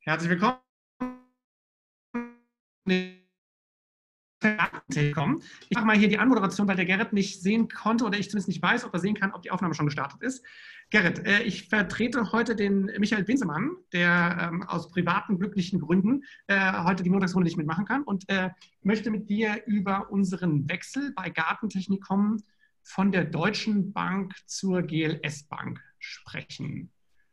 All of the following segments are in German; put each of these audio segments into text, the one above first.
Herzlich willkommen. Ich mache mal hier die Anmoderation, weil der Gerrit nicht sehen konnte oder ich zumindest nicht weiß, ob er sehen kann, ob die Aufnahme schon gestartet ist. Gerrit, ich vertrete heute den Michael Winsemann, der aus privaten, glücklichen Gründen heute die Montagsrunde nicht mitmachen kann und möchte mit dir über unseren Wechsel bei Gartentechnikum von der Deutschen Bank zur GLS Bank sprechen.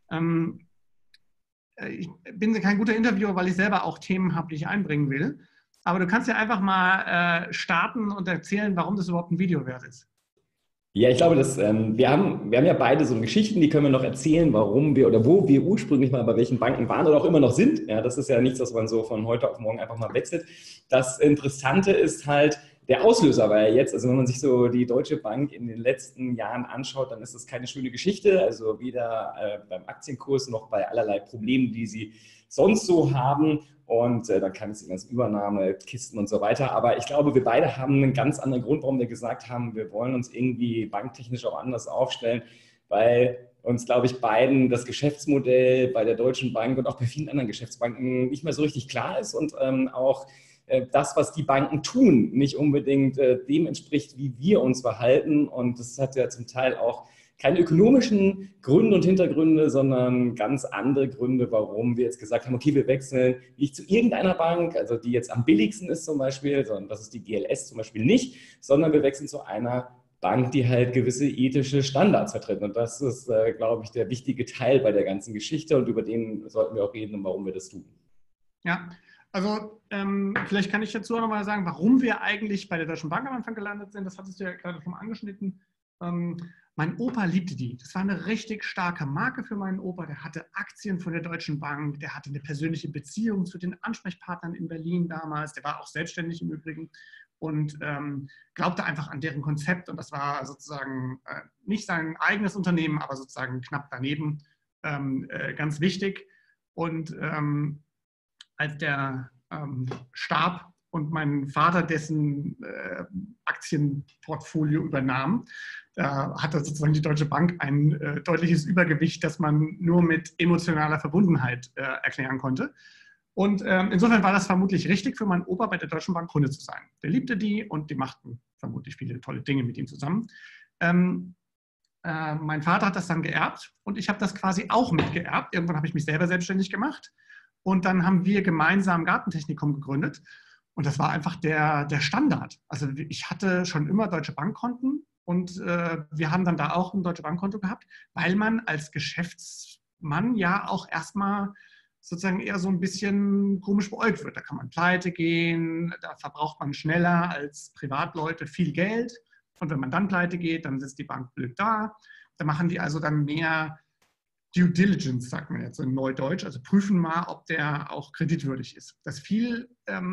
Ich bin kein guter Interviewer, weil ich selber auch Themen habe, die ich einbringen will. Aber du kannst ja einfach mal starten und erzählen, warum das überhaupt ein Video wert ist. Ja, ich glaube, wir haben ja beide so Geschichten, die können wir noch erzählen, warum wir oder wo wir ursprünglich mal bei welchen Banken waren oder auch immer noch sind. Ja, das ist ja nichts, was man so von heute auf morgen einfach mal wechselt. Das Interessante ist halt, der Auslöser war ja jetzt, also wenn man sich so die Deutsche Bank in den letzten Jahren anschaut, dann ist das keine schöne Geschichte. Also weder beim Aktienkurs noch bei allerlei Problemen, die sie sonst so haben. Und dann kann es die ganzen Übernahmekisten und so weiter. Aber ich glaube, wir beide haben einen ganz anderen Grund, warum wir gesagt haben, wir wollen uns irgendwie banktechnisch auch anders aufstellen, weil uns, glaube ich, beiden das Geschäftsmodell bei der Deutschen Bank und auch bei vielen anderen Geschäftsbanken nicht mehr so richtig klar ist und auch das, was die Banken tun, nicht unbedingt dem entspricht, wie wir uns verhalten. Und das hat ja zum Teil auch keine ökonomischen Gründe und Hintergründe, sondern ganz andere Gründe, warum wir jetzt gesagt haben, okay, wir wechseln nicht zu irgendeiner Bank, also die jetzt am billigsten ist zum Beispiel, sondern das ist die GLS zum Beispiel nicht, sondern wir wechseln zu einer Bank, die halt gewisse ethische Standards vertritt. Und das ist, glaube ich, der wichtige Teil bei der ganzen Geschichte und über den sollten wir auch reden und warum wir das tun. Ja, also vielleicht kann ich dazu auch nochmal sagen, warum wir eigentlich bei der Deutschen Bank am Anfang gelandet sind. Das hattest du ja gerade schon angeschnitten. Mein Opa liebte die. Das war eine richtig starke Marke für meinen Opa. Der hatte Aktien von der Deutschen Bank. Der hatte eine persönliche Beziehung zu den Ansprechpartnern in Berlin damals. Der war auch selbstständig im Übrigen und glaubte einfach an deren Konzept. Und das war sozusagen nicht sein eigenes Unternehmen, aber sozusagen knapp daneben ganz wichtig. Und als der starb und mein Vater dessen Aktienportfolio übernahm, da hatte sozusagen die Deutsche Bank ein deutliches Übergewicht, das man nur mit emotionaler Verbundenheit erklären konnte. Und insofern war das vermutlich richtig für meinen Opa bei der Deutschen Bank Kunde zu sein. Der liebte die und die machten vermutlich viele tolle Dinge mit ihm zusammen. Mein Vater hat das dann geerbt und ich habe das quasi auch mitgeerbt. Irgendwann habe ich mich selber selbstständig gemacht und dann haben wir gemeinsam Gartentechnikum gegründet. Und das war einfach der Standard. Also ich hatte schon immer Deutsche Bankkonten und wir haben dann da auch ein Deutsche Bankkonto gehabt, weil man als Geschäftsmann ja auch erstmal sozusagen eher so ein bisschen komisch beäugt wird. Da kann man pleite gehen, da verbraucht man schneller als Privatleute viel Geld. Und wenn man dann pleite geht, dann sitzt die Bank blöd da. Da machen die also dann mehr Due Diligence, sagt man jetzt in Neudeutsch, also prüfen mal, ob der auch kreditwürdig ist. Das fiel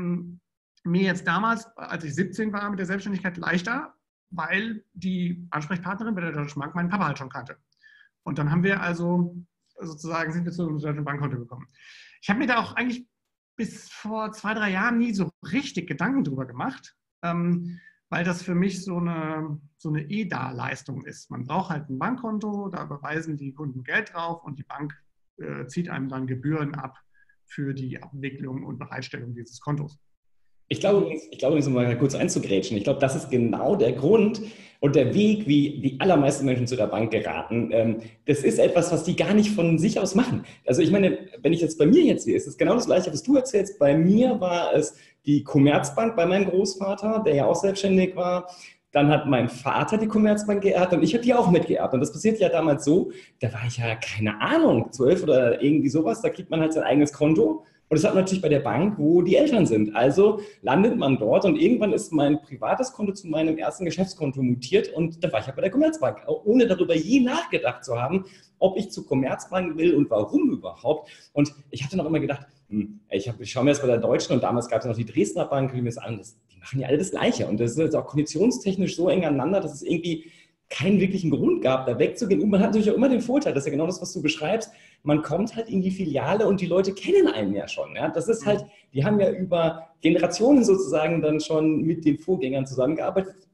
mir jetzt damals, als ich 17 war mit der Selbstständigkeit, leichter, weil die Ansprechpartnerin bei der Deutschen Bank meinen Papa halt schon kannte. Und dann haben wir also sozusagen, sind wir zu unserem Deutschen Bankkonto gekommen. Ich habe mir da auch eigentlich bis vor 2, 3 Jahren nie so richtig Gedanken drüber gemacht, weil das für mich so eine EDA-Leistung ist. Man braucht halt ein Bankkonto, da überweisen die Kunden Geld drauf und die Bank zieht einem dann Gebühren ab für die Abwicklung und Bereitstellung dieses Kontos. Ich glaube, um mal kurz einzugrätschen, ich glaube, das ist genau der Grund und der Weg, wie die allermeisten Menschen zu der Bank geraten. Das ist etwas, was die gar nicht von sich aus machen. Also ich meine, wenn ich jetzt bei mir jetzt sehe, ist es genau das Gleiche, was du erzählst. Bei mir war es die Commerzbank bei meinem Großvater, der ja auch selbstständig war. Dann hat mein Vater die Commerzbank geerbt und ich habe die auch mitgeerbt. Und das passiert ja damals so, da war ich ja, keine Ahnung, 12 oder irgendwie sowas, da kriegt man halt sein eigenes Konto. Und das hat man natürlich bei der Bank, wo die Eltern sind. Also landet man dort und irgendwann ist mein privates Konto zu meinem ersten Geschäftskonto mutiert und da war ich ja bei der Commerzbank, ohne darüber je nachgedacht zu haben, ob ich zur Commerzbank will und warum überhaupt. Und ich hatte noch immer gedacht, ich schaue mir das bei der Deutschen und damals gab es noch die Dresdner Bank, die mir das an, die machen ja alle das Gleiche. Und das ist auch konditionstechnisch so eng aneinander, dass es irgendwie keinen wirklichen Grund gab, da wegzugehen. Und man hat natürlich auch immer den Vorteil, das ist ja genau das, was du beschreibst, man kommt halt in die Filiale und die Leute kennen einen ja schon. Ja? Das ist halt, die haben ja über Generationen sozusagen dann schon mit den Vorgängern zusammengearbeitet.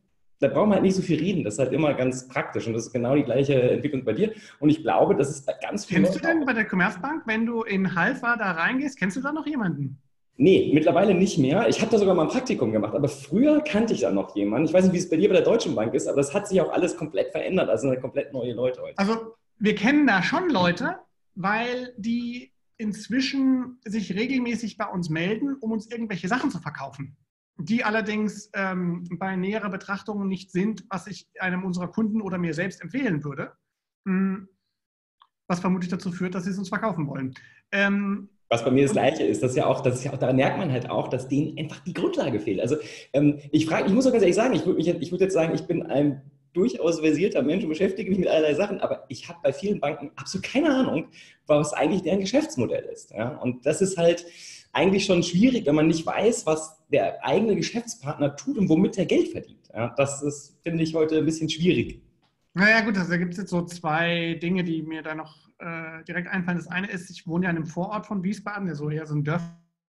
da braucht man halt nicht so viel reden. Das ist halt immer ganz praktisch und das ist genau die gleiche Entwicklung bei dir. Und ich glaube, das ist bei ganz vielen Kennst du denn bei der Commerzbank, wenn du in Halfa da reingehst, kennst du da noch jemanden? Nee, mittlerweile nicht mehr. Ich habe da sogar mal ein Praktikum gemacht, aber früher kannte ich da noch jemanden. Ich weiß nicht, wie es bei dir bei der Deutschen Bank ist, aber das hat sich auch alles komplett verändert. Also sind komplett neue Leute heute. Also wir kennen da schon Leute, weil die inzwischen sich regelmäßig bei uns melden, um uns irgendwelche Sachen zu verkaufen. Die allerdings bei näherer Betrachtung nicht sind, was ich einem unserer Kunden oder mir selbst empfehlen würde. Was vermutlich dazu führt, dass sie es uns verkaufen wollen. Was bei mir das Gleiche ist, das ist ja auch, daran merkt man halt auch, dass denen einfach die Grundlage fehlt. Also ich muss auch ganz ehrlich sagen, ich würde jetzt sagen, ich bin ein durchaus versierter Mensch und beschäftige mich mit allerlei Sachen, aber ich habe bei vielen Banken absolut keine Ahnung, was eigentlich deren Geschäftsmodell ist. Ja? Und das ist halt eigentlich schon schwierig, wenn man nicht weiß, was der eigene Geschäftspartner tut und womit er Geld verdient. Ja? Das ist, finde ich, heute ein bisschen schwierig. Naja gut, also da gibt es jetzt so zwei Dinge, die mir da noch direkt einfallen. Das eine ist, ich wohne ja in einem Vorort von Wiesbaden, der so eher so ein Dörfchen.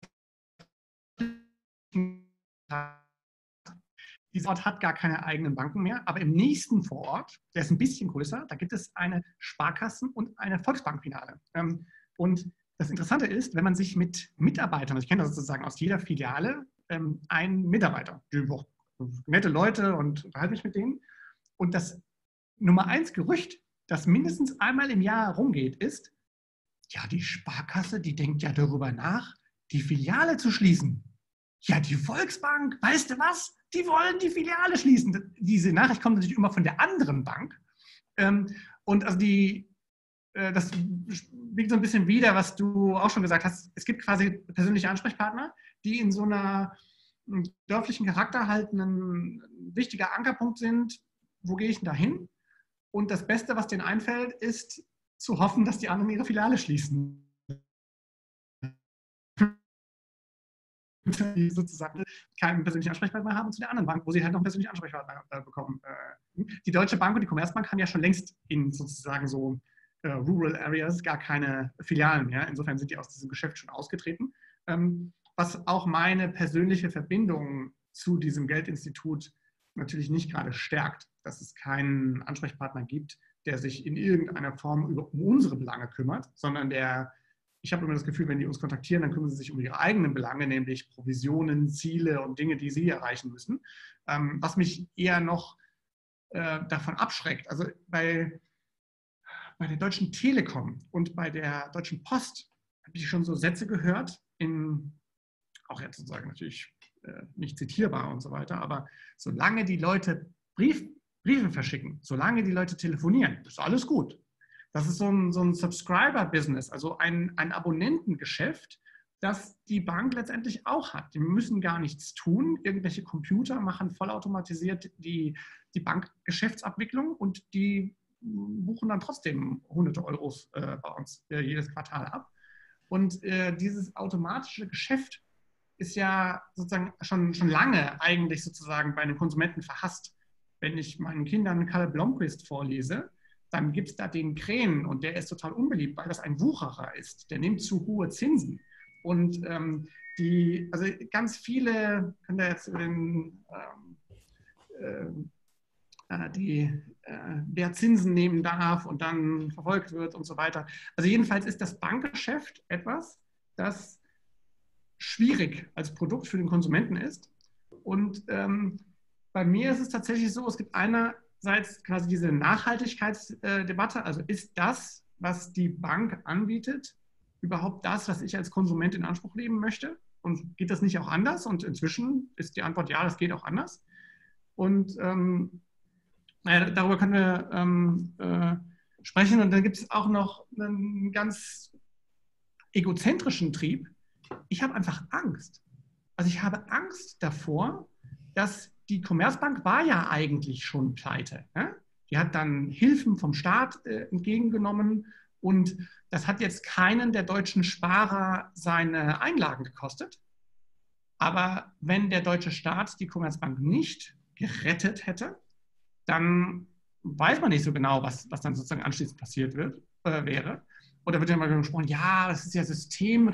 Dieser Ort hat gar keine eigenen Banken mehr, aber im nächsten Vorort, der ist ein bisschen größer, da gibt es eine Sparkassen- und eine Volksbankfiliale. Und das Interessante ist, wenn man sich mit Mitarbeitern, also ich kenne das sozusagen aus jeder Filiale, einen Mitarbeiter, die auch nette Leute und unterhalte mich mit denen. Und das Nummer 1 Gerücht, das mindestens einmal im Jahr rumgeht, ist, ja, die Sparkasse, die denkt ja darüber nach, die Filiale zu schließen. Ja, die Volksbank, weißt du was? Die wollen die Filiale schließen. Diese Nachricht kommt natürlich immer von der anderen Bank. Und also das wiegt so ein bisschen wider, was du auch schon gesagt hast. Es gibt quasi persönliche Ansprechpartner, die in so einer dörflichen Charakter halt ein wichtiger Ankerpunkt sind. Wo gehe ich denn da hin? Und das Beste, was denen einfällt, ist zu hoffen, dass die anderen ihre Filiale schließen. Die sozusagen keinen persönlichen Ansprechpartner haben zu der anderen Bank, wo sie halt noch einen persönlichen Ansprechpartner bekommen. Die Deutsche Bank und die Commerzbank haben ja schon längst in sozusagen so Rural Areas gar keine Filialen mehr. Insofern sind die aus diesem Geschäft schon ausgetreten. Was auch meine persönliche Verbindung zu diesem Geldinstitut natürlich nicht gerade stärkt, dass es keinen Ansprechpartner gibt, der sich in irgendeiner Form um unsere Belange kümmert, sondern ich habe immer das Gefühl, wenn die uns kontaktieren, dann kümmern sie sich um ihre eigenen Belange, nämlich Provisionen, Ziele und Dinge, die sie erreichen müssen. Was mich eher noch davon abschreckt. Also bei der Deutschen Telekom und bei der Deutschen Post habe ich schon so Sätze gehört, auch jetzt sozusagen natürlich nicht zitierbar und so weiter, aber solange die Leute Briefe verschicken, solange die Leute telefonieren, ist alles gut. Das ist so ein Subscriber-Business, also ein Abonnentengeschäft, das die Bank letztendlich auch hat. Die müssen gar nichts tun. Irgendwelche Computer machen vollautomatisiert die Bankgeschäftsabwicklung und die buchen dann trotzdem hunderte Euros bei uns jedes Quartal ab. Und dieses automatische Geschäft ist ja sozusagen schon lange eigentlich sozusagen bei den Konsumenten verhasst. Wenn ich meinen Kindern Karl Blomqvist vorlese, dann gibt es da den Krähen und der ist total unbeliebt, weil das ein Wucherer ist. Der nimmt zu hohe Zinsen. Und also ganz viele, können da jetzt über wer Zinsen nehmen darf und dann verfolgt wird und so weiter. Also jedenfalls ist das Bankgeschäft etwas, das schwierig als Produkt für den Konsumenten ist. Und bei mir ist es tatsächlich so, es gibt einerseits quasi diese Nachhaltigkeitsdebatte, also ist das, was die Bank anbietet, überhaupt das, was ich als Konsument in Anspruch nehmen möchte? Und geht das nicht auch anders? Und inzwischen ist die Antwort ja, das geht auch anders. Und darüber können wir sprechen. Und dann gibt es auch noch einen ganz egozentrischen Trieb. Ich habe einfach Angst. Also ich habe Angst davor, dass die Commerzbank war ja eigentlich schon pleite. Ne? Die hat dann Hilfen vom Staat entgegengenommen und das hat jetzt keinen der deutschen Sparer seine Einlagen gekostet. Aber wenn der deutsche Staat die Commerzbank nicht gerettet hätte, dann weiß man nicht so genau, was dann sozusagen anschließend passiert wäre. Oder wird ja mal gesprochen, ja, das ist ja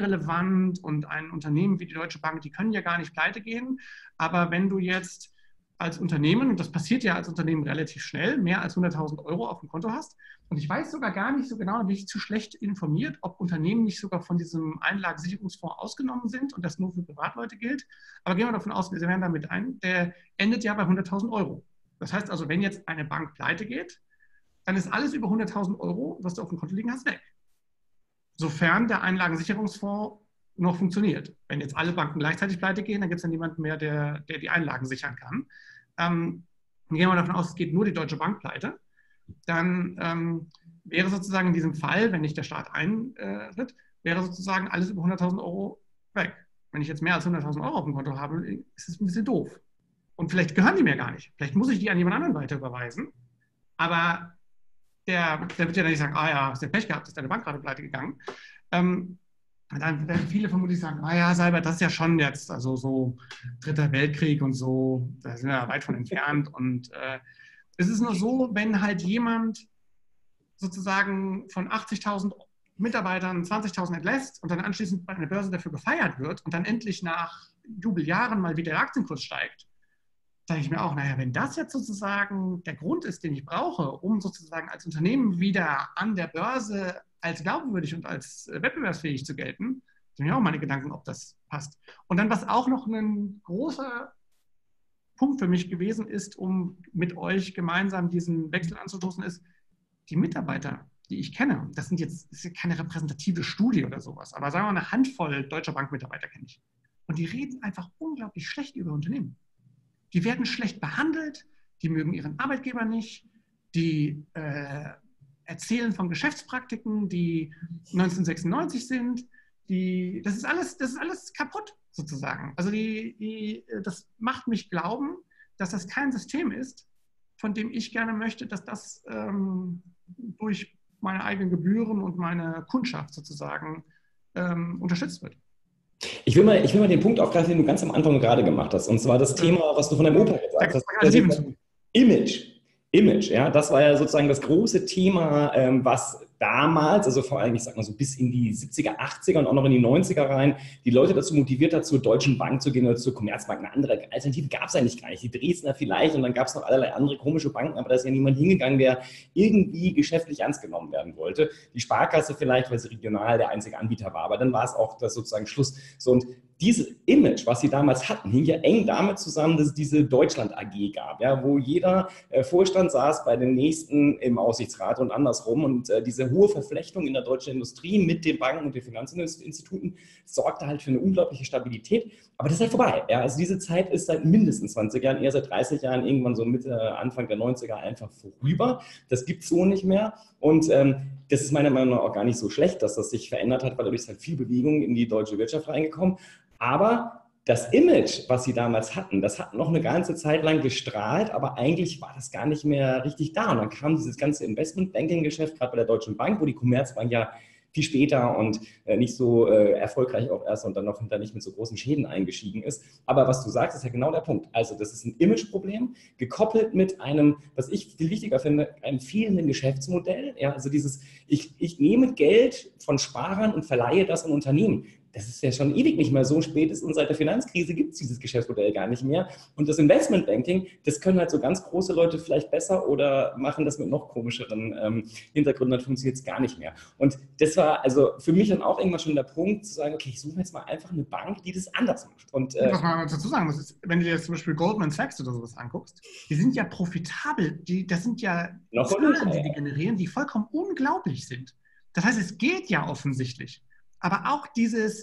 systemrelevant und ein Unternehmen wie die Deutsche Bank, die können ja gar nicht pleite gehen. Aber wenn du jetzt als Unternehmen, und das passiert ja als Unternehmen relativ schnell, mehr als 100.000 Euro auf dem Konto hast. Und ich weiß sogar gar nicht so genau, da bin ich zu schlecht informiert, ob Unternehmen nicht sogar von diesem Einlagensicherungsfonds ausgenommen sind und das nur für Privatleute gilt. Aber gehen wir davon aus, wir werden damit ein, der endet ja bei 100.000 Euro. Das heißt also, wenn jetzt eine Bank pleite geht, dann ist alles über 100.000 Euro, was du auf dem Konto liegen hast, weg. Sofern der Einlagensicherungsfonds noch funktioniert. Wenn jetzt alle Banken gleichzeitig pleite gehen, dann gibt es dann niemanden mehr, der die Einlagen sichern kann. Gehen wir davon aus, es geht nur die Deutsche Bank pleite. Dann wäre sozusagen in diesem Fall, wenn nicht der Staat eintritt, wäre sozusagen alles über 100.000 Euro weg. Wenn ich jetzt mehr als 100.000 Euro auf dem Konto habe, ist es ein bisschen doof. Und vielleicht gehören die mir gar nicht. Vielleicht muss ich die an jemand anderen weiter überweisen. Aber der wird ja dann nicht sagen, ah ja, hast du Pech gehabt, ist deine Bank gerade pleite gegangen. Dann werden viele vermutlich sagen, ah ja, Seibert, das ist ja schon jetzt, also so Dritter Weltkrieg und so, da sind wir ja weit von entfernt. Und es ist nur so, wenn halt jemand sozusagen von 80.000 Mitarbeitern 20.000 entlässt und dann anschließend bei einer Börse dafür gefeiert wird und dann endlich nach Jubeljahren mal wieder der Aktienkurs steigt, sage ich mir auch, naja, wenn das jetzt sozusagen der Grund ist, den ich brauche, um sozusagen als Unternehmen wieder an der Börse als glaubwürdig und als wettbewerbsfähig zu gelten, sind mir auch meine Gedanken, ob das passt. Und dann, was auch noch ein großer Punkt für mich gewesen ist, um mit euch gemeinsam diesen Wechsel anzustoßen, ist, die Mitarbeiter, die ich kenne, das ist ja keine repräsentative Studie oder sowas, aber sagen wir mal, eine Handvoll Deutscher Bankmitarbeiter kenne ich. Und die reden einfach unglaublich schlecht über Unternehmen. Die werden schlecht behandelt, die mögen ihren Arbeitgeber nicht, die erzählen von Geschäftspraktiken, die 1996 sind. Das ist alles kaputt sozusagen. Also das macht mich glauben, dass das kein System ist, von dem ich gerne möchte, dass das durch meine eigenen Gebühren und meine Kundschaft sozusagen unterstützt wird. Ich will mal den Punkt aufgreifen, den du ganz am Anfang gerade gemacht hast. Und zwar das Thema, was du von deinem Opa gesagt hast. Also Image, ja, das war ja sozusagen das große Thema, was damals, also vor allem, ich sag mal so bis in die 70er, 80er und auch noch in die 90er rein, die Leute dazu motiviert hat, zur Deutschen Bank zu gehen oder zur Commerzbank. Eine andere Alternative gab es eigentlich gar nicht. Die Dresdner vielleicht und dann gab es noch allerlei andere komische Banken, aber da ist ja niemand hingegangen, der irgendwie geschäftlich ernst genommen werden wollte. Die Sparkasse vielleicht, weil sie regional der einzige Anbieter war, aber dann war es auch das sozusagen Schluss. So, und dieses Image, was sie damals hatten, hing ja eng damit zusammen, dass es diese Deutschland AG gab, ja, wo jeder Vorstand saß bei den Nächsten im Aufsichtsrat und andersrum. Und diese hohe Verflechtung in der deutschen Industrie mit den Banken und den Finanzinstituten sorgte halt für eine unglaubliche Stabilität. Aber das ist halt vorbei. Ja. Also diese Zeit ist seit mindestens 20 Jahren, eher seit 30 Jahren, irgendwann so Mitte, Anfang der 90er einfach vorüber. Das gibt es so nicht mehr. Und das ist meiner Meinung nach auch gar nicht so schlecht, dass das sich verändert hat, weil dadurch ist halt viel Bewegung in die deutsche Wirtschaft reingekommen. Aber das Image, was sie damals hatten, das hat noch eine ganze Zeit lang gestrahlt, aber eigentlich war das gar nicht mehr richtig da. Und dann kam dieses ganze Investmentbanking-Geschäft, gerade bei der Deutschen Bank, wo die Commerzbank ja viel später und nicht so erfolgreich auch erst und dann noch hinter nicht mit so großen Schäden eingestiegen ist. Aber was du sagst, ist ja genau der Punkt. Also das ist ein Imageproblem, gekoppelt mit einem, was ich viel wichtiger finde, einem fehlenden Geschäftsmodell. Ja, also dieses, ich nehme Geld von Sparern und verleihe das an Unternehmen. Das ist ja schon ewig nicht mehr so. Spätestens seit der Finanzkrise gibt es dieses Geschäftsmodell gar nicht mehr. Und das Investmentbanking, das können halt so ganz große Leute vielleicht besser oder machen das mit noch komischeren Hintergründen, dann funktioniert es gar nicht mehr. Und das war also für mich dann auch irgendwann schon der Punkt, zu sagen, okay, ich suche jetzt mal einfach eine Bank, die das anders macht. Und was man dazu sagen muss, ist, wenn du dir jetzt zum Beispiel Goldman Sachs oder sowas anguckst, die sind ja profitabel, das sind ja Zahlen, die generieren, die vollkommen unglaublich sind. Das heißt, es geht ja offensichtlich. Aber auch dieses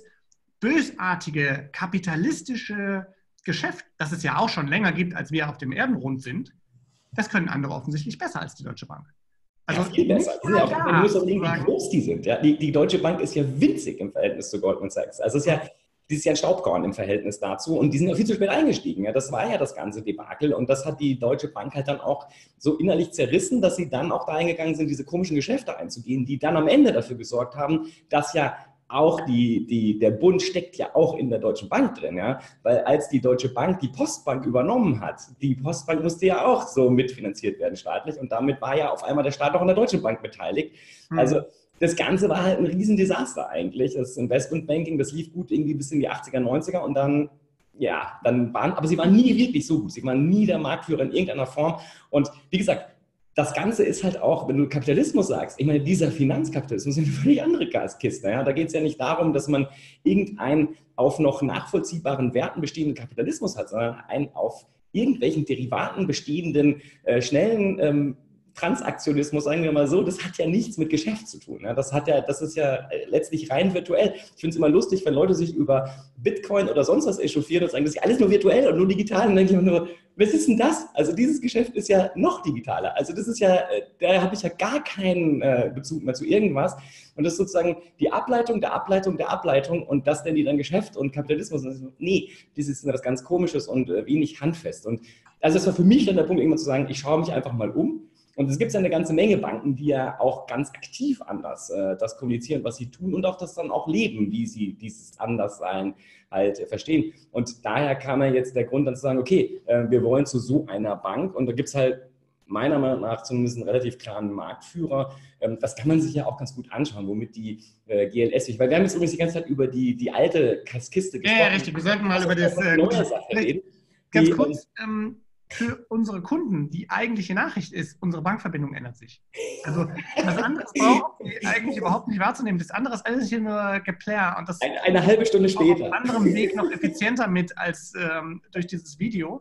bösartige, kapitalistische Geschäft, das es ja auch schon länger gibt, als wir auf dem Erdenrund sind, das können andere offensichtlich besser als die Deutsche Bank. Also ja, viel besser. Ja auch, man muss auch irgendwie, wie groß die sind. Ja, die Deutsche Bank ist ja winzig im Verhältnis zu Goldman Sachs. Also es ist ja ein Staubkorn im Verhältnis dazu und die sind ja viel zu spät eingestiegen. Ja, das war ja das ganze Debakel und das hat die Deutsche Bank halt dann auch so innerlich zerrissen, dass sie dann auch da eingegangen sind, diese komischen Geschäfte einzugehen, die dann am Ende dafür gesorgt haben, dass ja auch der Bund steckt ja auch in der Deutschen Bank drin, ja, weil als die Deutsche Bank die Postbank übernommen hat, die Postbank musste ja auch so mitfinanziert werden staatlich und damit war ja auf einmal der Staat auch an der Deutschen Bank beteiligt. Also das Ganze war halt ein Riesendesaster eigentlich. Das Investmentbanking, das lief gut irgendwie bis in die 80er, 90er und dann ja, dann waren, aber sie waren nie wirklich so gut. Sie waren nie der Marktführer in irgendeiner Form. Und wie gesagt, das Ganze ist halt auch, wenn du Kapitalismus sagst, ich meine, dieser Finanzkapitalismus ist eine völlig andere Kiste. Ja? Da geht es ja nicht darum, dass man irgendeinen auf noch nachvollziehbaren Werten bestehenden Kapitalismus hat, sondern einen auf irgendwelchen Derivaten bestehenden, schnellen Transaktionismus, sagen wir mal so, das hat ja nichts mit Geschäft zu tun. Ja? Das ist ja letztlich rein virtuell. Ich finde es immer lustig, wenn Leute sich über Bitcoin oder sonst was echauffieren und sagen, das ist ja alles nur virtuell und nur digital. Und dann denke ich immer nur, was ist denn das? Also dieses Geschäft ist ja noch digitaler. Also das ist ja, da habe ich ja gar keinen Bezug mehr zu irgendwas. Und das ist sozusagen die Ableitung der Ableitung der Ableitung und das nennen die dann Geschäft und Kapitalismus. Und so, nee, das ist was ganz Komisches und wenig handfest. Und also das war für mich dann der Punkt, irgendwann zu sagen, ich schaue mich einfach mal um. Und es gibt ja eine ganze Menge Banken, die ja auch ganz aktiv anders das kommunizieren, was sie tun und auch das dann auch leben, wie sie dieses Anderssein halt verstehen. Und daher kam ja jetzt der Grund dann zu sagen, okay, wir wollen zu so einer Bank und da gibt es halt meiner Meinung nach zumindest einen relativ klaren Marktführer. Das kann man sich ja auch ganz gut anschauen, womit die GLS, weil wir haben jetzt übrigens die ganze Zeit über die alte Kiste gesprochen. Ja, richtig, wir sollten mal über das neue Sache reden. Ganz kurz, für unsere Kunden, die eigentliche Nachricht ist, unsere Bankverbindung ändert sich. Also das andere braucht sie eigentlich überhaupt nicht wahrzunehmen. Das andere ist alles hier nur Geplär. Und das eine halbe Stunde später. Auf anderem Weg noch effizienter mit als durch dieses Video.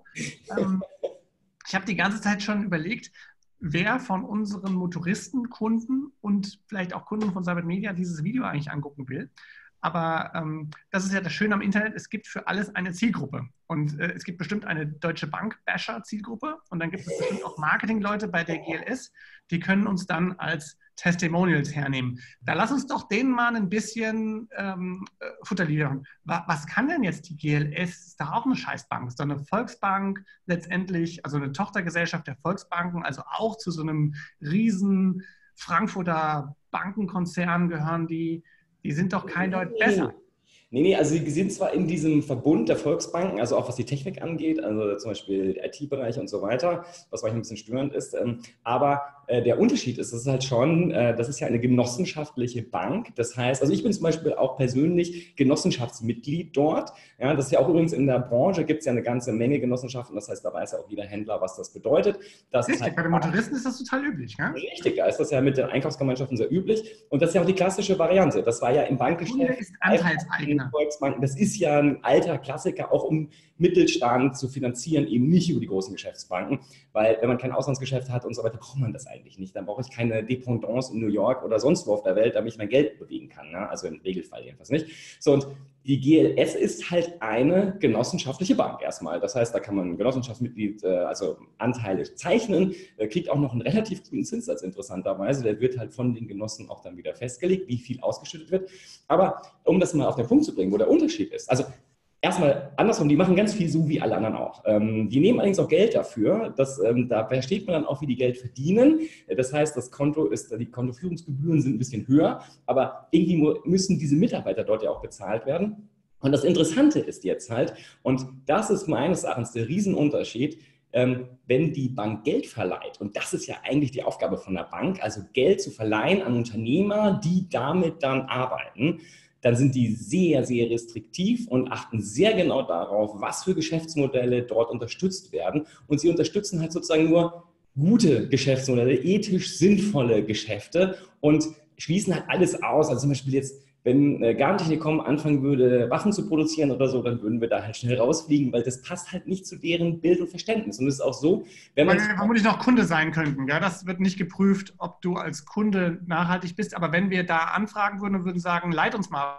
Ich habe die ganze Zeit schon überlegt, wer von unseren Motoristenkunden und vielleicht auch Kunden von Cybert Media dieses Video eigentlich angucken will. Aber das ist ja das Schöne am Internet, es gibt für alles eine Zielgruppe. Und es gibt bestimmt eine Deutsche Bank-Basher-Zielgruppe und dann gibt es bestimmt auch Marketingleute bei der GLS, die können uns dann als Testimonials hernehmen. Da lass uns doch denen mal ein bisschen Futter liefern. Was kann denn jetzt die GLS? Ist da auch eine Scheißbank? Ist doch eine Volksbank letztendlich, also eine Tochtergesellschaft der Volksbanken, also auch zu so einem riesen Frankfurter Bankenkonzern gehören die. Die sind doch kein Deut besser. Nee, also sie sind zwar in diesem Verbund der Volksbanken, also auch was die Technik angeht, also zum Beispiel der IT-Bereich und so weiter, was manchmal ein bisschen störend ist, aber der Unterschied ist, das ist halt schon, das ist ja eine genossenschaftliche Bank, das heißt, also ich bin zum Beispiel auch persönlich Genossenschaftsmitglied dort, ja, das ist ja auch übrigens in der Branche, gibt es ja eine ganze Menge Genossenschaften, das heißt, da weiß ja auch jeder Händler, was das bedeutet. Das richtig, halt bei den Motoristen ist das total üblich, ne? Richtig, da ist das ja mit den Einkaufsgemeinschaften sehr üblich und das ist ja auch die klassische Variante, das war ja im Bankgeschäft. Der Kunde ist Anteilseigner. Volksbanken, das ist ja ein alter Klassiker, auch um Mittelstand zu finanzieren, eben nicht über die großen Geschäftsbanken, weil wenn man kein Auslandsgeschäft hat und so weiter, braucht man das eigentlich nicht. Dann brauche ich keine Dependance in New York oder sonst wo auf der Welt, damit ich mein Geld bewegen kann. Ne? Also im Regelfall jedenfalls nicht. So, und die GLS ist halt eine genossenschaftliche Bank erstmal. Das heißt, da kann man Genossenschaftsmitglied, also Anteile zeichnen, kriegt auch noch einen relativ guten Zinssatz interessanterweise. Der wird halt von den Genossen auch dann wieder festgelegt, wie viel ausgeschüttet wird. Aber um das mal auf den Punkt zu bringen, wo der Unterschied ist. Also erstmal andersrum, die machen ganz viel so wie alle anderen auch. Die nehmen allerdings auch Geld dafür. Da versteht man dann auch, wie die Geld verdienen. Das heißt, die Kontoführungsgebühren sind ein bisschen höher, aber irgendwie müssen diese Mitarbeiter dort ja auch bezahlt werden. Und das Interessante ist jetzt halt, und das ist meines Erachtens der Riesenunterschied, wenn die Bank Geld verleiht, und das ist ja eigentlich die Aufgabe von der Bank, also Geld zu verleihen an Unternehmer, die damit dann arbeiten, dann sind die sehr, sehr restriktiv und achten sehr genau darauf, was für Geschäftsmodelle dort unterstützt werden. Und sie unterstützen halt sozusagen nur gute Geschäftsmodelle, ethisch sinnvolle Geschäfte und schließen halt alles aus. Also zum Beispiel jetzt, wenn Garntechnikum anfangen würde, Waffen zu produzieren oder so, dann würden wir da halt schnell rausfliegen, weil das passt halt nicht zu deren Bild und Verständnis. Und es ist auch so, wenn man... Weil wir vermutlich noch Kunde sein könnten. Ja? Das wird nicht geprüft, ob du als Kunde nachhaltig bist. Aber wenn wir da anfragen würden und würden sagen, leit uns mal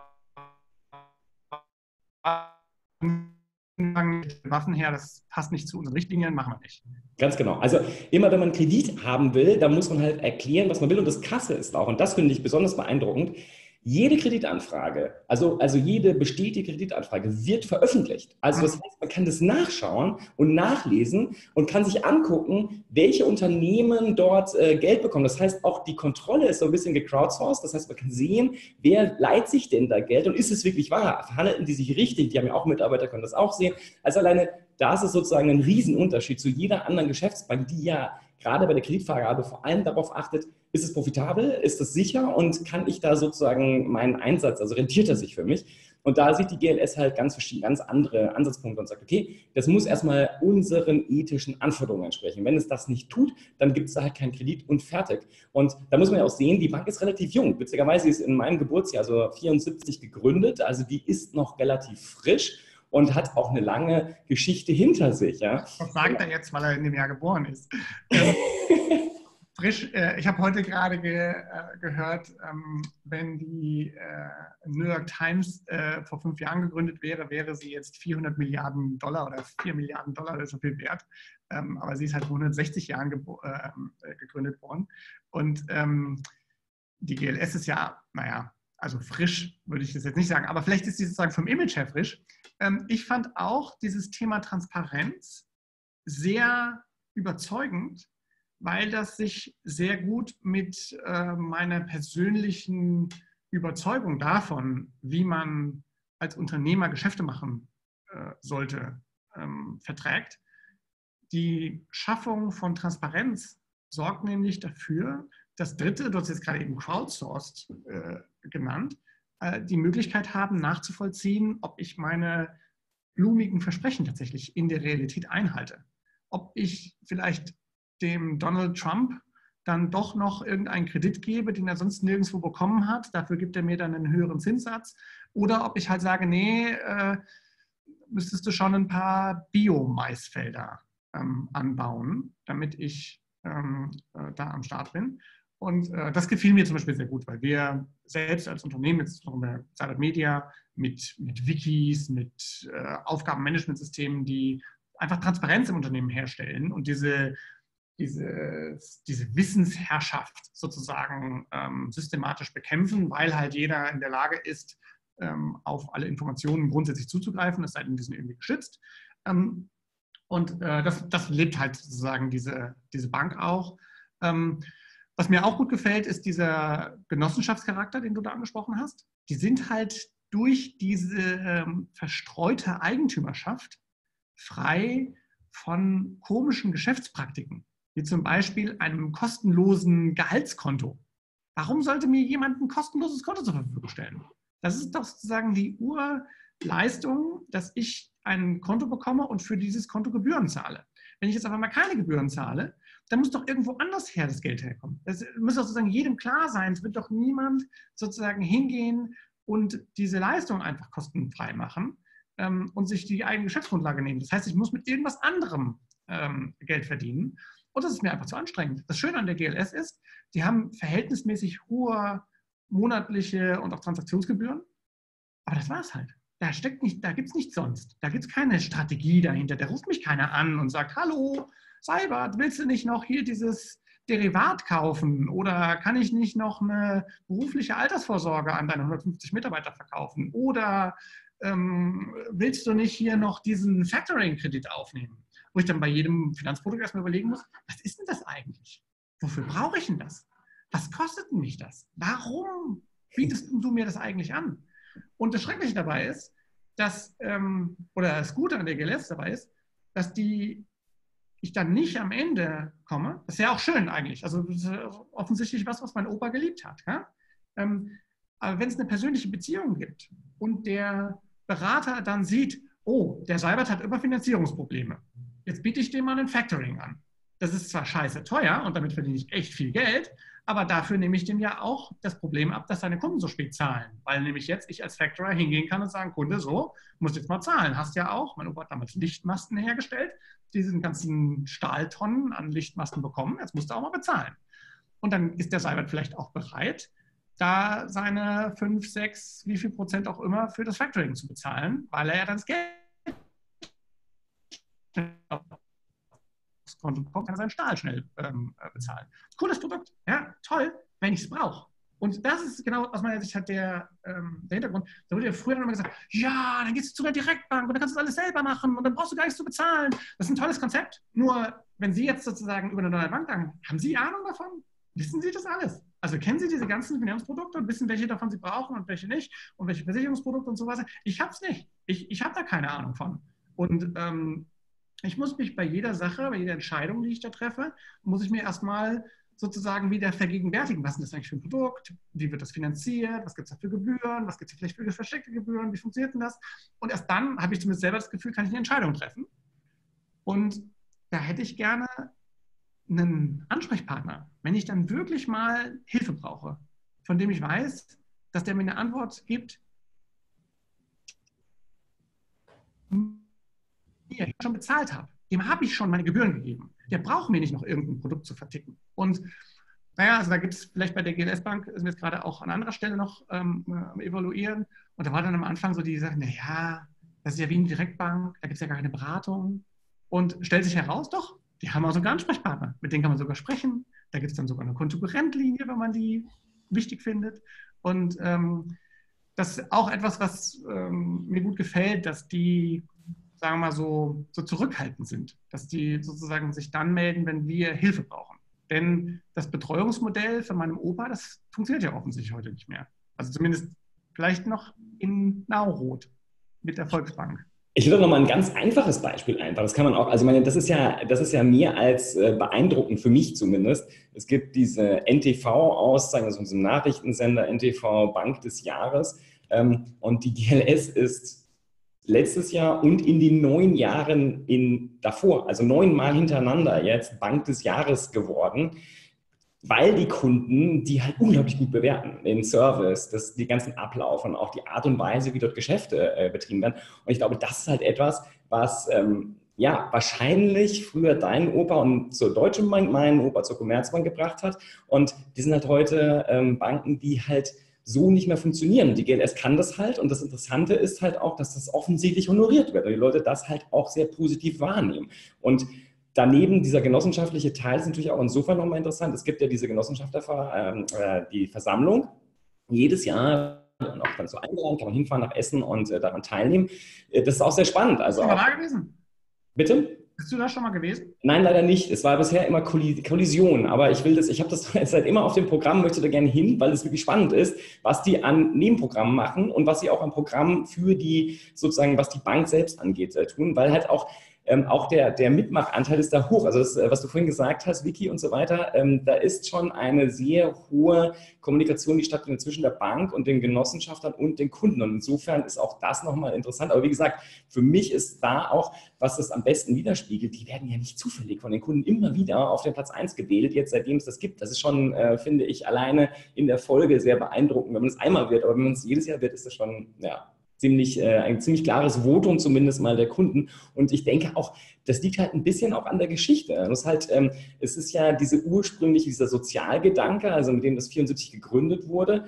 Waffen her, das passt nicht zu unseren Richtlinien, machen wir nicht. Ganz genau. Also immer, wenn man Kredit haben will, dann muss man halt erklären, was man will. Und das Krasse ist auch, und das finde ich besonders beeindruckend, jede Kreditanfrage, also jede bestätigte Kreditanfrage wird veröffentlicht. Also das heißt, man kann das nachschauen und nachlesen und kann sich angucken, welche Unternehmen dort Geld bekommen. Das heißt, auch die Kontrolle ist so ein bisschen gecrowdsourced. Das heißt, man kann sehen, wer leiht sich denn da Geld und ist es wirklich wahr? Verhandeln die sich richtig? Die haben ja auch Mitarbeiter, können das auch sehen. Also alleine, da ist es sozusagen ein Riesenunterschied zu jeder anderen Geschäftsbank, die ja gerade bei der Kreditvergabe vor allem darauf achtet, ist es profitabel, ist es sicher und kann ich da sozusagen meinen Einsatz, also rentiert er sich für mich? Und da sieht die GLS halt ganz andere Ansatzpunkte und sagt, okay, das muss erstmal unseren ethischen Anforderungen entsprechen. Wenn es das nicht tut, dann gibt es da halt keinen Kredit und fertig. Und da muss man ja auch sehen, die Bank ist relativ jung. Witzigerweise ist in meinem Geburtsjahr, also 74, gegründet. Also die ist noch relativ frisch und hat auch eine lange Geschichte hinter sich. Ja. Was sagt er jetzt, weil er in dem Jahr geboren ist? Frisch, ich habe heute gerade gehört, wenn die New York Times vor 5 Jahren gegründet wäre, wäre sie jetzt 400 Milliarden Dollar oder 4 Milliarden Dollar, das ist so viel wert. Aber sie ist halt vor 160 Jahren gegründet worden. Und die GLS ist ja, naja, also frisch würde ich das jetzt nicht sagen, aber vielleicht ist sie sozusagen vom Image her frisch. Ich fand auch dieses Thema Transparenz sehr überzeugend, weil das sich sehr gut mit meiner persönlichen Überzeugung davon, wie man als Unternehmer Geschäfte machen sollte, verträgt. Die Schaffung von Transparenz sorgt nämlich dafür, dass Dritte, du hast jetzt gerade eben crowdsourced genannt, die Möglichkeit haben, nachzuvollziehen, ob ich meine blumigen Versprechen tatsächlich in der Realität einhalte. Ob ich vielleicht dem Donald Trump dann doch noch irgendeinen Kredit gebe, den er sonst nirgendwo bekommen hat. Dafür gibt er mir dann einen höheren Zinssatz. Oder ob ich halt sage, nee, müsstest du schon ein paar Bio-Maisfelder anbauen, damit ich da am Start bin. Und das gefiel mir zum Beispiel sehr gut, weil wir selbst als Unternehmen, jetzt Cybert Media, mit Wikis, mit Aufgabenmanagementsystemen, die einfach Transparenz im Unternehmen herstellen und diese Wissensherrschaft sozusagen systematisch bekämpfen, weil halt jeder in der Lage ist, auf alle Informationen grundsätzlich zuzugreifen, es sei denn, die sind irgendwie geschützt. Und das lebt halt sozusagen diese Bank auch. Was mir auch gut gefällt, ist dieser Genossenschaftscharakter, den du da angesprochen hast. Die sind halt durch diese verstreute Eigentümerschaft frei von komischen Geschäftspraktiken, wie zum Beispiel einem kostenlosen Gehaltskonto. Warum sollte mir jemand ein kostenloses Konto zur Verfügung stellen? Das ist doch sozusagen die Urleistung, dass ich ein Konto bekomme und für dieses Konto Gebühren zahle. Wenn ich jetzt aber mal keine Gebühren zahle, dann muss doch irgendwo anders her das Geld herkommen. Das muss doch sozusagen jedem klar sein. Es wird doch niemand sozusagen hingehen und diese Leistung einfach kostenfrei machen und sich die eigene Geschäftsgrundlage nehmen. Das heißt, ich muss mit irgendwas anderem Geld verdienen. Und das ist mir einfach zu anstrengend. Das Schöne an der GLS ist, die haben verhältnismäßig hohe monatliche und auch Transaktionsgebühren. Aber das war es halt. Da gibt es nichts sonst. Da gibt es keine Strategie dahinter. Da ruft mich keiner an und sagt, hallo, Seibert, willst du nicht noch hier dieses Derivat kaufen? Oder kann ich nicht noch eine berufliche Altersvorsorge an deine 150 Mitarbeiter verkaufen? Oder willst du nicht hier noch diesen Factoring-Kredit aufnehmen? Wo ich dann bei jedem Finanzprodukt erstmal überlegen muss, was ist denn das eigentlich? Wofür brauche ich denn das? Was kostet denn mich das? Warum bietest du mir das eigentlich an? Und das Schreckliche dabei ist, oder das Gute an der GLS dabei ist, dass ich dann nicht am Ende komme. Das ist ja auch schön eigentlich. Also das ist offensichtlich was mein Opa geliebt hat. Ja? Aber wenn es eine persönliche Beziehung gibt und der Berater dann sieht, oh, der Seibert hat immer Finanzierungsprobleme. Jetzt biete ich dem mal ein Factoring an. Das ist zwar scheiße teuer und damit verdiene ich echt viel Geld, aber dafür nehme ich dem ja auch das Problem ab, dass seine Kunden so spät zahlen. Weil nämlich jetzt ich als Factorer hingehen kann und sagen, Kunde, so, musst jetzt mal zahlen. Hast ja auch, mein Opa hat damals Lichtmasten hergestellt, diesen ganzen Stahltonnen an Lichtmasten bekommen, jetzt musst du auch mal bezahlen. Und dann ist der Seibert vielleicht auch bereit, da seine 5, 6, wie viel Prozent auch immer für das Factoring zu bezahlen, weil er ja dann das Geld aufs Konto bekommt, kann er seinen Stahl schnell bezahlen. Cooles Produkt, ja, toll, wenn ich es brauche. Und das ist genau aus meiner Sicht halt der Hintergrund. Da wurde ja früher noch immer gesagt, ja, dann gehst du zu der Direktbank und dann kannst du das alles selber machen und dann brauchst du gar nichts zu bezahlen. Das ist ein tolles Konzept. Nur, wenn Sie jetzt sozusagen über eine neue Bank sagen, haben Sie Ahnung davon? Wissen Sie das alles? Also kennen Sie diese ganzen Finanzprodukte und wissen, welche davon Sie brauchen und welche nicht und welche Versicherungsprodukte und so weiter? Ich habe es nicht. Ich habe da keine Ahnung von. Und Ich muss mich bei jeder Sache, bei jeder Entscheidung, die ich da treffe, muss ich mir erstmal sozusagen wieder vergegenwärtigen, was ist das eigentlich für ein Produkt, wie wird das finanziert, was gibt es da für Gebühren, was gibt es vielleicht für versteckte Gebühren, wie funktioniert denn das? Und erst dann habe ich zumindest selber das Gefühl, kann ich eine Entscheidung treffen. Und da hätte ich gerne einen Ansprechpartner, wenn ich dann wirklich mal Hilfe brauche, von dem ich weiß, dass der mir eine Antwort gibt, die ich schon bezahlt habe. Dem habe ich schon meine Gebühren gegeben. Der braucht mir nicht noch irgendein Produkt zu verticken. Und naja, also da gibt es vielleicht bei der GLS-Bank, sind wir jetzt gerade auch an anderer Stelle noch evaluieren. Und da war dann am Anfang so die Sache, naja, das ist ja wie eine Direktbank, da gibt es ja gar keine Beratung. Und stellt sich heraus, doch, die haben auch sogar Ansprechpartner, mit denen kann man sogar sprechen. Da gibt es dann sogar eine Kontokorrentlinie, wenn man die wichtig findet. Und das ist auch etwas, was mir gut gefällt, dass die, sagen wir mal, so zurückhaltend sind, dass die sozusagen sich dann melden, wenn wir Hilfe brauchen. Denn das Betreuungsmodell von meinem Opa, das funktioniert ja offensichtlich heute nicht mehr. Also zumindest vielleicht noch in Nauroth mit der Volksbank. Ich will doch noch mal ein ganz einfaches Beispiel einfach. Das kann man auch, also ich meine, das ist ja mehr als beeindruckend für mich zumindest. Es gibt diese NTV-Auszeichnung, also unserem Nachrichtensender NTV Bank des Jahres. Und die GLS ist letztes Jahr und in den 9 Jahren davor, also 9 Mal hintereinander jetzt Bank des Jahres geworden, weil die Kunden die halt unglaublich gut bewerten, den Service, die ganzen Ablauf und auch die Art und Weise, wie dort Geschäfte betrieben werden. Und ich glaube, das ist halt etwas, was ja wahrscheinlich früher dein Opa und zur Deutschen Bank, meinen Opa zur Commerzbank gebracht hat. Und die sind halt heute Banken, die halt so nicht mehr funktionieren. Die GLS kann das halt und das Interessante ist halt auch, dass das offensichtlich honoriert wird, weil die Leute das halt auch sehr positiv wahrnehmen. Und daneben dieser genossenschaftliche Teil ist natürlich auch insofern nochmal interessant. Es gibt ja diese die Versammlung jedes Jahr und auch dann so eingeladen, kann man hinfahren nach Essen und daran teilnehmen. Das ist auch sehr spannend. Also Bist du auch, mal da gewesen? bitte? Bist du da schon mal gewesen? Nein, leider nicht. Es war bisher immer Kollision, aber ich habe das seit immer auf dem Programm, möchte da gerne hin, weil es wirklich spannend ist, was die an Nebenprogrammen machen und was sie auch an Programmen für die, sozusagen, was die Bank selbst angeht, tun, weil halt auch der Mitmachanteil ist da hoch. Also das, was du vorhin gesagt hast, Vicky und so weiter, da ist schon eine sehr hohe Kommunikation, die stattfindet zwischen der Bank und den Genossenschaftern und den Kunden. Und insofern ist auch das nochmal interessant. Aber wie gesagt, für mich ist da auch, was das am besten widerspiegelt, die werden ja nicht zufällig von den Kunden immer wieder auf den Platz 1 gewählt, jetzt seitdem es das gibt. Das ist schon, finde ich, alleine in der Folge sehr beeindruckend, wenn man es einmal wird. Aber wenn man es jedes Jahr wird, ist das schon, ja, ein ziemlich klares Votum zumindest mal der Kunden. Und ich denke auch, das liegt halt ein bisschen auch an der Geschichte. Es ist ja dieser Sozialgedanke, also mit dem das 74 gegründet wurde,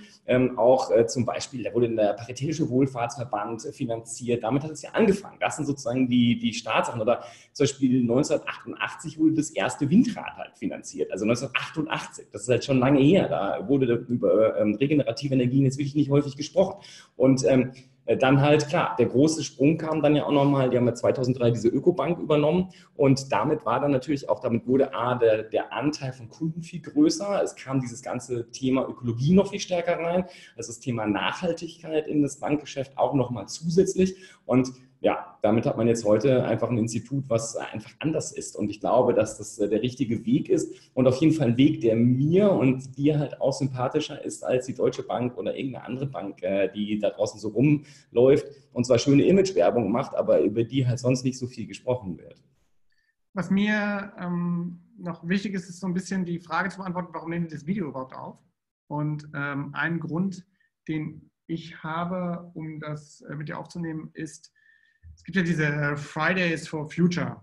zum Beispiel, da wurde der Paritätische Wohlfahrtsverband finanziert. Damit hat es ja angefangen. Das sind sozusagen die Startsachen. Oder zum Beispiel 1988 wurde das erste Windrad halt finanziert. Also 1988, das ist halt schon lange her. Da wurde über regenerative Energien jetzt wirklich nicht häufig gesprochen. Und dann halt, klar, der große Sprung kam dann ja auch nochmal, die haben ja 2003 diese Ökobank übernommen und damit wurde der Anteil von Kunden viel größer. Es kam dieses ganze Thema Ökologie noch viel stärker rein, also das Thema Nachhaltigkeit in das Bankgeschäft auch nochmal zusätzlich und ja, damit hat man jetzt heute einfach ein Institut, was einfach anders ist. Und ich glaube, dass das der richtige Weg ist und auf jeden Fall ein Weg, der mir und dir halt auch sympathischer ist als die Deutsche Bank oder irgendeine andere Bank, die da draußen so rumläuft und zwar schöne Imagewerbung macht, aber über die halt sonst nicht so viel gesprochen wird. Was mir noch wichtig ist, ist so ein bisschen die Frage zu beantworten, warum nehmen wir das Video überhaupt auf? Und ein Grund, den ich habe, um das mit dir aufzunehmen, ist, es gibt ja diese Fridays for Future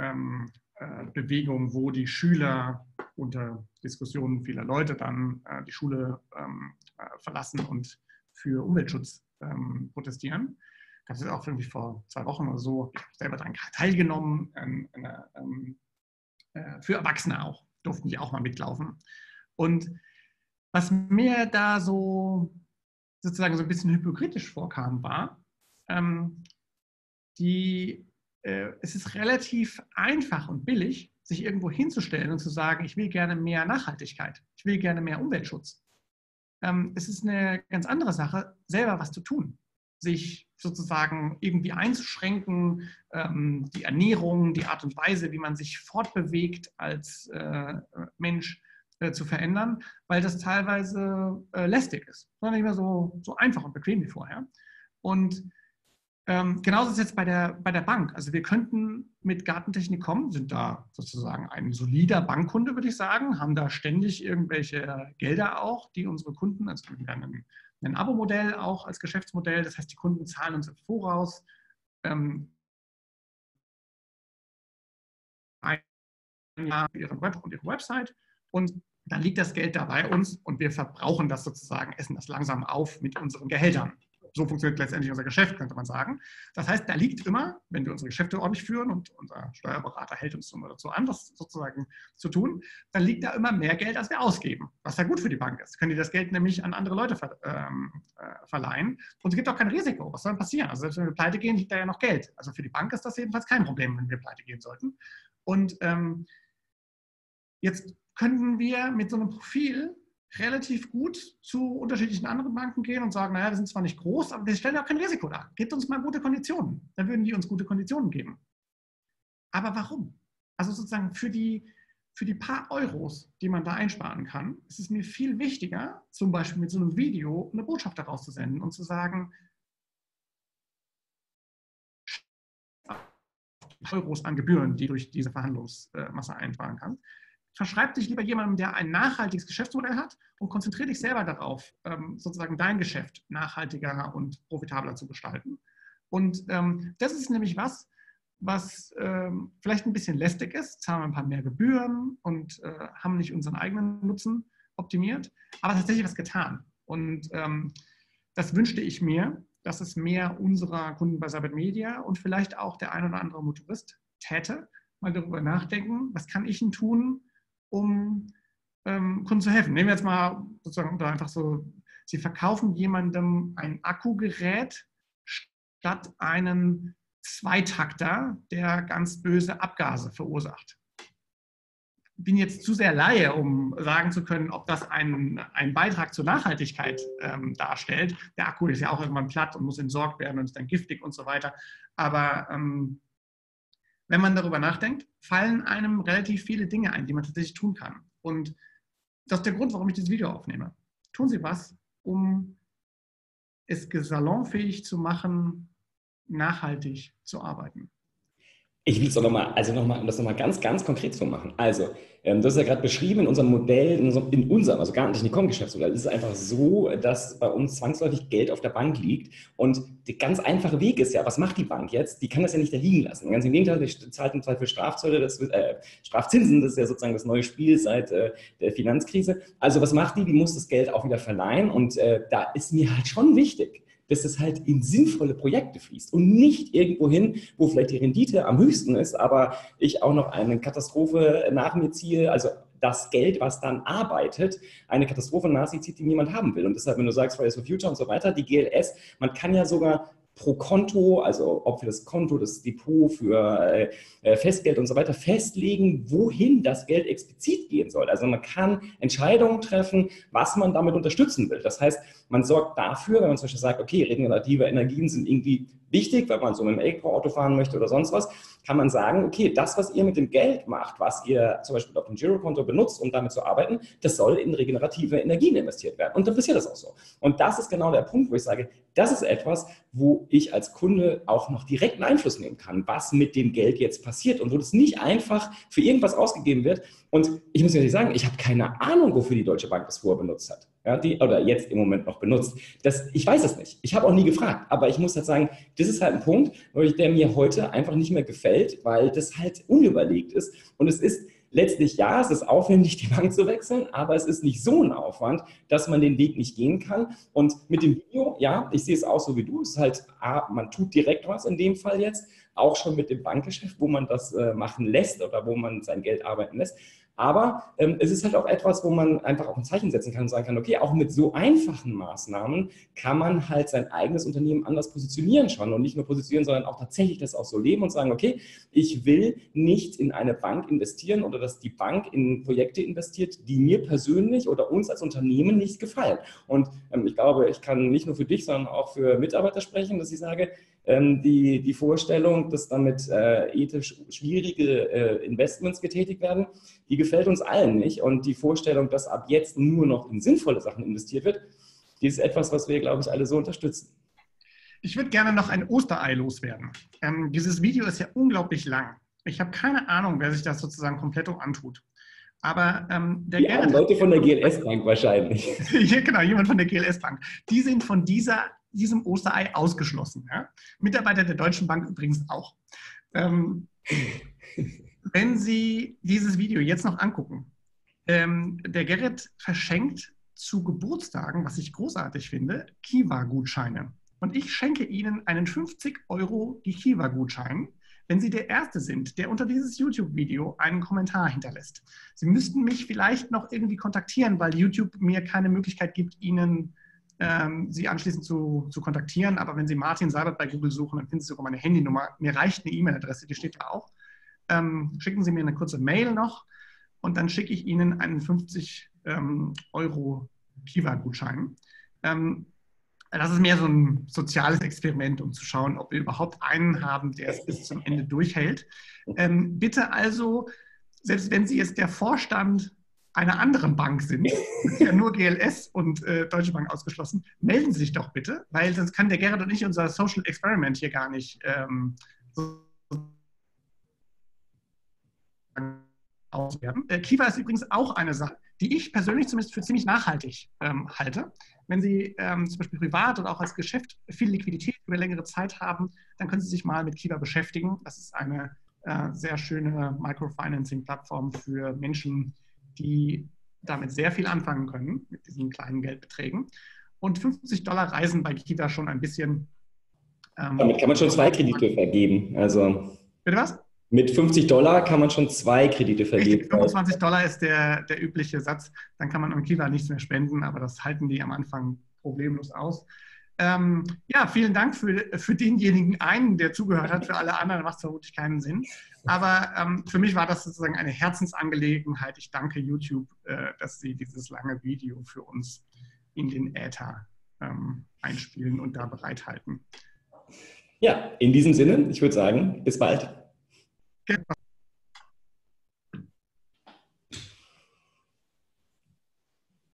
Bewegung, wo die Schüler unter Diskussionen vieler Leute dann die Schule verlassen und für Umweltschutz protestieren. Das ist auch irgendwie vor 2 Wochen oder so. Ich habe selber daran teilgenommen. Für Erwachsene auch. Durften die auch mal mitlaufen. Und was mir da so sozusagen so ein bisschen hypokritisch vorkam, war, es ist relativ einfach und billig, sich irgendwo hinzustellen und zu sagen, ich will gerne mehr Nachhaltigkeit, ich will gerne mehr Umweltschutz. Es ist eine ganz andere Sache, selber was zu tun, sich sozusagen irgendwie einzuschränken, die Ernährung, die Art und Weise, wie man sich fortbewegt als Mensch zu verändern, weil das teilweise lästig ist, sondern nicht mehr so einfach und bequem wie vorher. Und genauso ist es jetzt bei der Bank. Also wir könnten mit Gartentechnik kommen, sind da sozusagen ein solider Bankkunde, würde ich sagen, haben da ständig irgendwelche Gelder auch, die unsere Kunden, also wir haben ein Abo-Modell auch als Geschäftsmodell, das heißt, die Kunden zahlen uns im Voraus ein Jahr für ihre Web und ihre Website und dann liegt das Geld da bei uns und wir verbrauchen das sozusagen, essen das langsam auf mit unseren Gehältern. So funktioniert letztendlich unser Geschäft, könnte man sagen. Das heißt, da liegt immer, wenn wir unsere Geschäfte ordentlich führen und unser Steuerberater hält uns dazu an, das sozusagen zu tun, dann liegt da immer mehr Geld, als wir ausgeben, was ja gut für die Bank ist. Können die das Geld nämlich an andere Leute verleihen und es gibt auch kein Risiko. Was soll denn passieren? Also selbst wenn wir pleite gehen, liegt da ja noch Geld. Also für die Bank ist das jedenfalls kein Problem, wenn wir pleite gehen sollten. Und jetzt könnten wir mit so einem Profil relativ gut zu unterschiedlichen anderen Banken gehen und sagen, naja, wir sind zwar nicht groß, aber wir stellen auch kein Risiko dar. Gebt uns mal gute Konditionen. Dann würden die uns gute Konditionen geben. Aber warum? Also sozusagen für die paar Euros, die man da einsparen kann, ist es mir viel wichtiger, zum Beispiel mit so einem Video eine Botschaft daraus zu senden und zu sagen, Euros an Gebühren, die durch diese Verhandlungsmasse einsparen kann. Verschreib dich lieber jemandem, der ein nachhaltiges Geschäftsmodell hat und konzentriere dich selber darauf, sozusagen dein Geschäft nachhaltiger und profitabler zu gestalten. Und das ist nämlich was vielleicht ein bisschen lästig ist, zahlen wir ein paar mehr Gebühren und haben nicht unseren eigenen Nutzen optimiert, aber tatsächlich was getan. Und das wünschte ich mir, dass es mehr unserer Kunden bei Cybert Media und vielleicht auch der ein oder andere Motorist täte, mal darüber nachdenken, was kann ich denn tun, um Kunden zu helfen. Nehmen wir jetzt mal sozusagen einfach so, Sie verkaufen jemandem ein Akkugerät statt einen Zweitakter, der ganz böse Abgase verursacht. Ich bin jetzt zu sehr Laie, um sagen zu können, ob das einen Beitrag zur Nachhaltigkeit darstellt. Der Akku ist ja auch irgendwann platt und muss entsorgt werden und ist dann giftig und so weiter. Aber wenn man darüber nachdenkt, fallen einem relativ viele Dinge ein, die man tatsächlich tun kann. Und das ist der Grund, warum ich dieses Video aufnehme. Tun Sie was, um es salonfähig zu machen, nachhaltig zu arbeiten. Ich will es doch nochmal, um das nochmal ganz, ganz konkret zu machen. Also, das ist ja gerade beschrieben in unserem Modell, in unserem, also Gartentechnik.com-Geschäftsmodell, ist es einfach so, dass bei uns zwangsläufig Geld auf der Bank liegt. Und der ganz einfache Weg ist ja, was macht die Bank jetzt? Die kann das ja nicht da liegen lassen. Ganz im Gegenteil, die zahlt im Zweifel Strafzölle, Strafzinsen, das ist ja sozusagen das neue Spiel seit der Finanzkrise. Also, was macht die? Die muss das Geld auch wieder verleihen. Und da ist mir halt schon wichtig, dass es halt in sinnvolle Projekte fließt und nicht irgendwo hin, wo vielleicht die Rendite am höchsten ist, aber ich auch noch eine Katastrophe nach mir ziehe, also das Geld, was dann arbeitet, eine Katastrophe nach sich zieht, die niemand haben will. Und deshalb, wenn du sagst, Fridays for Future und so weiter, die GLS, man kann ja sogar pro Konto, also ob für das Konto, das Depot, für Festgeld und so weiter, festlegen, wohin das Geld explizit gehen soll. Also man kann Entscheidungen treffen, was man damit unterstützen will. Das heißt, man sorgt dafür, wenn man zum Beispiel sagt, okay, regenerative Energien sind irgendwie wichtig, weil man so mit einem Elektroauto fahren möchte oder sonst was, kann man sagen, okay, das, was ihr mit dem Geld macht, was ihr zum Beispiel auf dem Girokonto benutzt, um damit zu arbeiten, das soll in regenerative Energien investiert werden. Und dann passiert das auch so. Und das ist genau der Punkt, wo ich sage, das ist etwas, wo ich als Kunde auch noch direkten Einfluss nehmen kann, was mit dem Geld jetzt passiert und wo das nicht einfach für irgendwas ausgegeben wird. Und ich muss ehrlich sagen, ich habe keine Ahnung, wofür die Deutsche Bank das vorher benutzt hat. Ja, oder jetzt im Moment noch benutzt. Ich weiß es nicht. Ich habe auch nie gefragt. Aber ich muss halt sagen, das ist halt ein Punkt, der mir heute einfach nicht mehr gefällt, weil das halt unüberlegt ist. Und es ist letztlich, ja, es ist aufwendig, die Bank zu wechseln, aber es ist nicht so ein Aufwand, dass man den Weg nicht gehen kann. Und mit dem Video, ja, ich sehe es auch so wie du, es ist halt, man tut direkt was in dem Fall jetzt, auch schon mit dem Bankgeschäft, wo man das machen lässt oder wo man sein Geld arbeiten lässt. Aber es ist halt auch etwas, wo man einfach auch ein Zeichen setzen kann und sagen kann, okay, auch mit so einfachen Maßnahmen kann man halt sein eigenes Unternehmen anders positionieren schon und nicht nur positionieren, sondern auch tatsächlich das auch so leben und sagen, okay, ich will nicht in eine Bank investieren oder dass die Bank in Projekte investiert, die mir persönlich oder uns als Unternehmen nicht gefallen. Und ich glaube, ich kann nicht nur für dich, sondern auch für Mitarbeiter sprechen, dass ich sage, die Vorstellung, dass damit ethisch schwierige Investments getätigt werden, die gefällt uns allen nicht. Und die Vorstellung, dass ab jetzt nur noch in sinnvolle Sachen investiert wird, die ist etwas, was wir, glaube ich, alle so unterstützen. Ich würde gerne noch ein Osterei loswerden. Dieses Video ist ja unglaublich lang. Ich habe keine Ahnung, wer sich das sozusagen komplett antut. Aber der ja, Gerrit Leute von der GLS-Bank wahrscheinlich. Ja, genau, jemand von der GLS-Bank. Die sind von diesem Osterei ausgeschlossen. Ja? Mitarbeiter der Deutschen Bank übrigens auch. Wenn Sie dieses Video jetzt noch angucken, der Gerrit verschenkt zu Geburtstagen, was ich großartig finde, Kiva-Gutscheine. Und ich schenke Ihnen einen 50 € die Kiva-Gutschein, wenn Sie der Erste sind, der unter dieses YouTube-Video einen Kommentar hinterlässt. Sie müssten mich vielleicht noch irgendwie kontaktieren, weil YouTube mir keine Möglichkeit gibt, Ihnen Sie anschließend zu kontaktieren. Aber wenn Sie Martin Seibert bei Google suchen, dann finden Sie sogar meine Handynummer. Mir reicht eine E-Mail-Adresse, die steht da auch. Schicken Sie mir eine kurze Mail noch und dann schicke ich Ihnen einen 50 € Kiva-Gutschein. Das ist mehr so ein soziales Experiment, um zu schauen, ob wir überhaupt einen haben, der es bis zum Ende durchhält. Bitte also, selbst wenn Sie jetzt der Vorstand einer anderen Bank sind, ist ja nur GLS und Deutsche Bank ausgeschlossen, melden Sie sich doch bitte, weil sonst kann der Gerrit und ich unser Social Experiment hier gar nicht auswerten. Kiva ist übrigens auch eine Sache, die ich persönlich zumindest für ziemlich nachhaltig halte. Wenn Sie zum Beispiel privat oder auch als Geschäft viel Liquidität über längere Zeit haben, dann können Sie sich mal mit Kiva beschäftigen. Das ist eine sehr schöne Microfinancing-Plattform für Menschen, die damit sehr viel anfangen können, mit diesen kleinen Geldbeträgen. Und 50 $ reisen bei Kiva schon ein bisschen. Damit kann man schon 2 Kredite vergeben. Also bitte was? mit 50 $ kann man schon 2 Kredite vergeben. Richtig, 25 $ ist der übliche Satz. Dann kann man an Kiva nichts mehr spenden, aber das halten die am Anfang problemlos aus. Ja, vielen Dank für denjenigen einen, der zugehört hat. Für alle anderen macht es vermutlich keinen Sinn. Aber für mich war das sozusagen eine Herzensangelegenheit. Ich danke YouTube, dass sie dieses lange Video für uns in den Äther einspielen und da bereithalten. Ja, in diesem Sinne, ich würde sagen, bis bald. Genau.